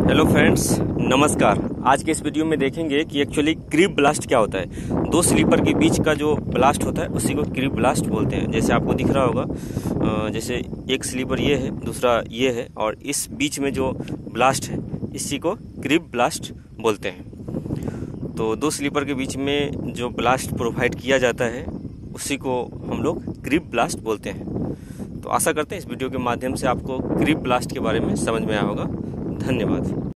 Hello friends, नमस्कार। आज के इस वीडियो में देखेंगे कि एक्चुअली क्रीप ब्लास्ट क्या होता है। दो स्लीपर के बीच का जो ब्लास्ट होता है उसी को क्रीप ब्लास्ट बोलते हैं। जैसे आपको दिख रहा होगा, जैसे एक स्लीपर ये है, दूसरा ये है, और इस बीच में जो ब्लास्ट है इसी को क्रीप ब्लास्ट बोलते हैं। तो दो स्लीपर के बीच में जो ब्लास्ट प्रोवाइड किया जाता है उसी को हम लोग क्रीप ब्लास्ट बोलते हैं। तो आशा करते हैं इस वीडियो के माध्यम से आपको क्रीप ब्लास्ट के बारे में समझ में आया होगा। धन्यवाद।